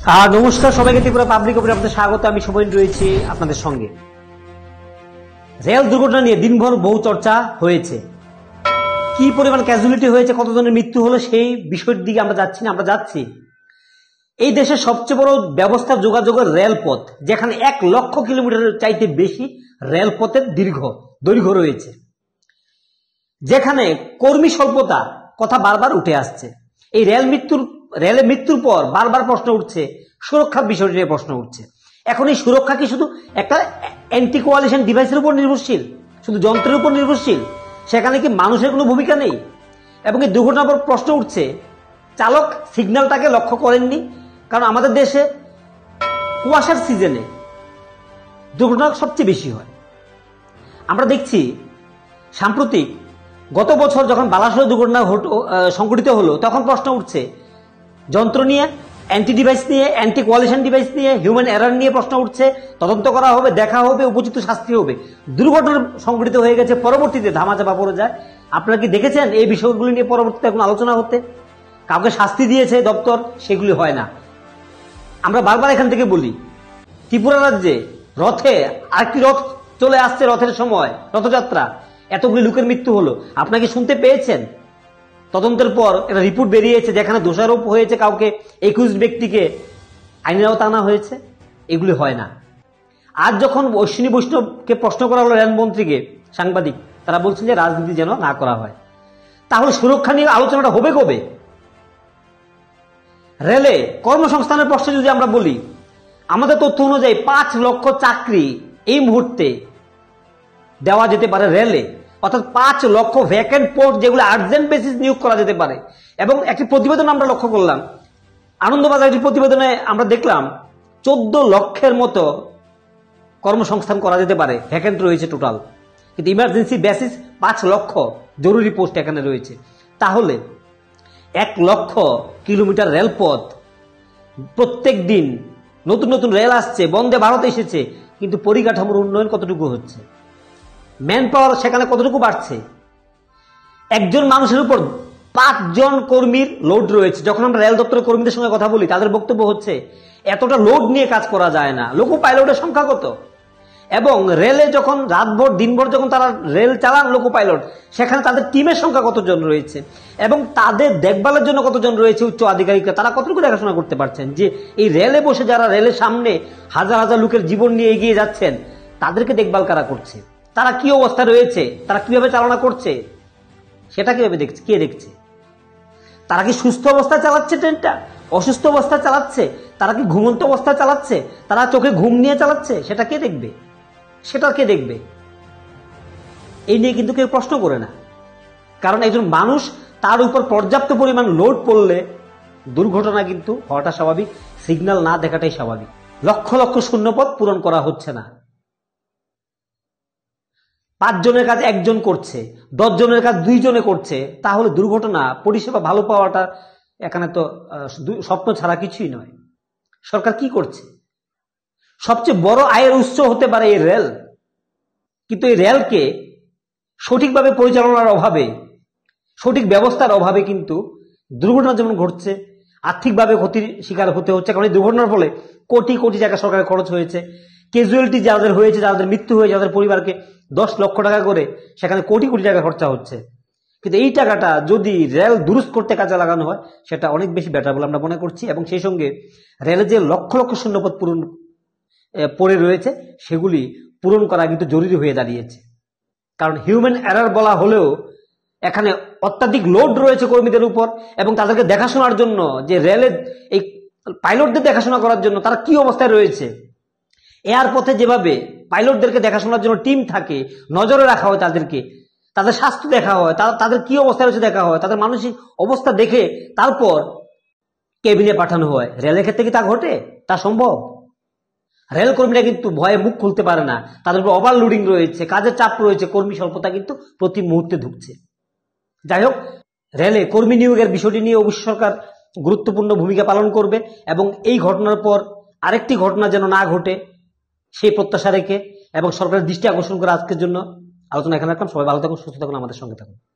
নমস্কার সবাইকে, ত্রিপুরা পাবলিক খবরে আপনাদের স্বাগত। আমি শুভেন্দু রয়েছি আপনাদের সঙ্গে। রেল দুর্ঘটনা নিয়ে দিনভর বহু চর্চা হয়েছে। কি পরিমাণ ক্যাজুয়ালিটি হয়েছে, কতজনের মৃত্যু হলো, সেই বিষয়ের দিকে আমরা যাচ্ছি না, আমরা যাচ্ছি এই দেশের সবচেয়ে বড় ব্যবস্থা যোগাযোগের রেলপথ, যেখানে 1,00,000 কিলোমিটারের চাইতে বেশি রেলপথের দৈর্ঘ্য রয়েছে, যেখানে কর্মী স্বল্পতা কথা বারবার উঠে আসছে। এই রেলের মৃত্যুর পর বারবার প্রশ্ন উঠছে, সুরক্ষার বিষয়টি নিয়ে প্রশ্ন উঠছে। এখন এই সুরক্ষা কি শুধু একটা অ্যান্টি কোয়ালিশন ডিভাইসের উপর নির্ভরশীল, শুধু যন্ত্রের উপর নির্ভরশীল? সেখানে কি মানুষের কোনো ভূমিকা নেই? এবং এই দুর্ঘটনার পর প্রশ্ন উঠছে, চালক সিগন্যালটাকে লক্ষ্য করেননি? কারণ আমাদের দেশে কুয়াশার সিজনে দুর্ঘটনা সবচেয়ে বেশি হয়। আমরা দেখছি সাম্প্রতিক গত বছর যখন বালাসোর দুর্ঘটনা সংঘটিত হলো, তখন প্রশ্ন উঠছে যন্ত্র নিয়ে, অ্যান্টি ডিভাইস নিয়ে, অ্যান্টি কোয়ালিশন ডিভাইস নিয়ে, হিউম্যান এরার নিয়ে প্রশ্ন উঠছে। তদন্ত করা হবে, দেখা হবে, উপযুক্ত শাস্তি হবে। দুর্ঘটনা সংঘটিত হয়ে গেছে, পরবর্তীতে ধামাচাপা পড়ে যায়। আপনারা কি দেখেছেন এই বিষয়গুলি নিয়ে পরবর্তীতে এখন আলোচনা হতে? কাউকে শাস্তি দিয়েছে দপ্তর, সেগুলি হয় না। আমরা বারবার এখান থেকে বলি, ত্রিপুরা রাজ্যে রথে আরেকটি রথ চলে আসছে, রথের সময় রথযাত্রা, এতগুলি লোকের মৃত্যু হলো। আপনাকে শুনতে পেয়েছেন? তদন্তের পর একটা রিপোর্ট বেরিয়েছে যেখানে দোষারোপ হয়েছে কাউকে, 21 ব্যক্তিকে আইনের আওতায় আনা হয়েছে। এগুলি হয় না। আজ যখন অশ্বিনী বৈষ্ণবকে প্রশ্ন করা হলো, রেলমন্ত্রীকে, সাংবাদিক, তারা বলছেন যে রাজনীতি যেন না করা হয়। তাহলে সুরক্ষা নিয়ে আলোচনাটা হবে কবে? রেলে কর্মসংস্থানের প্রশ্নে যদি আমরা বলি, আমাদের তথ্য অনুযায়ী 5 লক্ষ চাকরি এই মুহূর্তে দেওয়া যেতে পারে রেলে, অর্থাৎ 5 লক্ষ ভ্যাকেন্ট পোস্ট, যেগুলো আর্জেন্ট বেসিস নিয়োগ করা যেতে পারে। এবং একটি প্রতিবেদন আমরা লক্ষ্য করলাম, আনন্দবাজার একটি প্রতিবেদনে আমরা দেখলাম 14 লক্ষের মতো কর্মসংস্থান করা যেতে পারে, ভ্যাকেন্ট রয়েছে টোটাল। কিন্তু ইমার্জেন্সি বেসিস 5 লক্ষ জরুরি পোস্ট এখানে রয়েছে। তাহলে 1,00,000 কিলোমিটার রেলপথ, প্রত্যেক দিন নতুন নতুন রেল আসছে, বন্দে ভারত এসেছে, কিন্তু পরিকাঠামোর উন্নয়ন কতটুকু হচ্ছে? ম্যান পাওয়ার সেখানে কতটুকু বাড়ছে? একজন মানুষের উপর 5 জন কর্মীর লোড রয়েছে। যখন আমরা রেল দপ্তরের কর্মীদের সঙ্গে কথা বলি, তাদের বক্তব্য হচ্ছে এতটা লোড নিয়ে কাজ করা যায় না। লোকো পাইলটের সংখ্যা কত? এবং রেলে যখন রাতভর দিনভর যখন তারা রেল চালান, লোকো পাইলট, সেখানে তাদের টিমের সংখ্যা কতজন রয়েছে এবং তাদের দেখভালের জন্য কতজন রয়েছে উচ্চ আধিকারিকরা, তারা কতটুকু দেখাশোনা করতে পারছেন? যে এই রেলে বসে যারা রেলের সামনে হাজার হাজার লোকের জীবন নিয়ে এগিয়ে যাচ্ছেন, তাদেরকে দেখভাল কারা করছে? তারা কি অবস্থা রয়েছে? তারা কিভাবে চালনা করছে? সেটা কিভাবে দেখছে? কে দেখছে? তারা কি সুস্থ অবস্থায় চালাচ্ছে ট্রেনটা, অসুস্থ অবস্থায় চালাচ্ছে? তারা কি ঘুমন্ত অবস্থায় চালাচ্ছে? তারা চোখে ঘুম নিয়ে চালাচ্ছে? সেটা কে দেখবে? এই নিয়ে কিন্তু কেউ প্রশ্ন করে না। কারণ একজন মানুষ, তার উপর পর্যাপ্ত পরিমাণ লোড পড়লে দুর্ঘটনা কিন্তু হওয়াটা স্বাভাবিক, সিগন্যাল না দেখাটাই স্বাভাবিক। লক্ষ লক্ষ শূন্যপদ পূরণ করা হচ্ছে না। 5 জনের কাজ 1 জন করছে, 10 জনের কাজ 2 জনে করছে। তাহলে দুর্ঘটনা পরিষেবা ভালো পাওয়াটা এখানে তো স্বপ্ন ছাড়া কিছুই নয়। সরকার কি করছে? সবচেয়ে বড় আয়ের উৎস হতে পারে এই রেল, কিন্তু এই রেলকে সঠিকভাবে পরিচালনার অভাবে, সঠিক ব্যবস্থার অভাবে কিন্তু দুর্ঘটনা যেমন ঘটছে, আর্থিকভাবে ক্ষতির শিকার হতে হচ্ছে। কারণ এই দুর্ঘটনার ফলে কোটি কোটি টাকা সরকারের খরচ হয়েছে। ক্যাজুয়ালিটি যাদের হয়েছে, যাদের মৃত্যু হয়েছে, যাদের পরিবারকে 10 লক্ষ টাকা করে, সেখানে কোটি কোটি টাকা খরচা হচ্ছে। কিন্তু এই টাকাটা যদি রেল দুরুস্ত করতে কাজে লাগানো হয়, সেটা অনেক বেশি বেটার বলে আমরা মনে করছি। এবং সেই সঙ্গে রেলে যে লক্ষ লক্ষ শূন্যপদ পড়ে রয়েছে, সেগুলি পূরণ করা কিন্তু জরুরি হয়ে দাঁড়িয়েছে। কারণ হিউম্যান এরার বলা হলেও এখানে অত্যাধিক লোড রয়েছে কর্মীদের উপর, এবং তাদেরকে দেখাশোনার জন্য, যে রেলের এই পাইলটদের দেখাশোনা করার জন্য তারা কি অবস্থায় রয়েছে, এয়ারপথে যেভাবে পাইলটদেরকে দেখাশোনার জন্য টিম থাকে, নজরে রাখা হয় তাদেরকে, তাদের স্বাস্থ্য দেখা হয়, তাদের কি অবস্থায় রয়েছে দেখা হয়, তাদের মানসিক অবস্থা দেখে তারপর কেবিনে পাঠানো হয়। রেলের ক্ষেত্রে কি তা ঘটে? তা সম্ভব? রেল কর্মীরা কিন্তু ভয়ে মুখ খুলতে পারে না, তাদের উপর ওভারলোডিং রয়েছে, কাজের চাপ রয়েছে, কর্মী স্বল্পতা কিন্তু প্রতি মুহূর্তে ঢুকছে। যাই হোক, রেলে কর্মী নিয়োগের বিষয়টি নিয়ে অবশ্য সরকার গুরুত্বপূর্ণ ভূমিকা পালন করবে, এবং এই ঘটনার পর আরেকটি ঘটনা যেন না ঘটে সেই প্রত্যাশা রেখে এবং সরকারের দৃষ্টি আকর্ষণ করে আজকের জন্য আলোচনা এখানে রাখলাম। সবাই ভালো থাকুন, সুস্থ থাকুন, আমাদের সঙ্গে থাকুন।